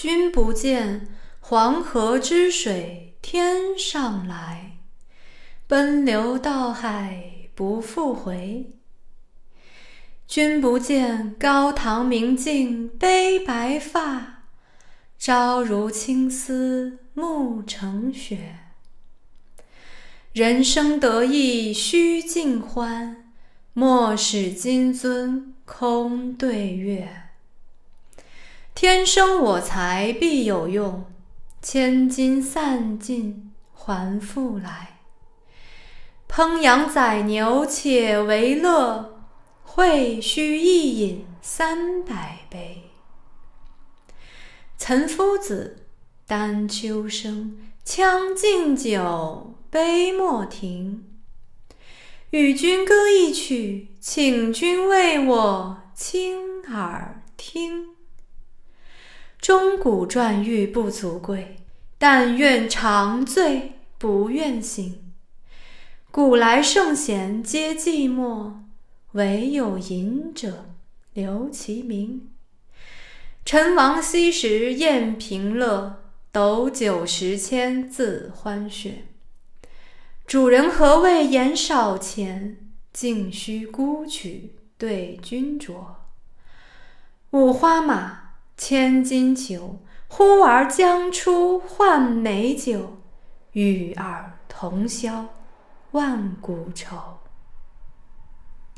君不见，黄河之水天上来，奔流到海不复回。君不见，高堂明镜悲白发，朝如青丝暮成雪。人生得意须尽欢，莫使金樽空对月。天生我材必有用，千金散尽还复来。烹羊宰牛且为乐，会须一饮300杯。岑夫子，丹丘生，将进酒，杯莫停。与君歌一曲，请君为我倾耳听。钟鼓馔玉不足贵，但愿长醉不愿醒。古来圣贤皆寂寞，惟有饮者留其名。陈王昔时宴平乐，斗酒十千恣欢谑。主人何为言少钱，径须沽取对君酌。五花马，千金裘，呼儿将出换美酒，与尔同销万古愁。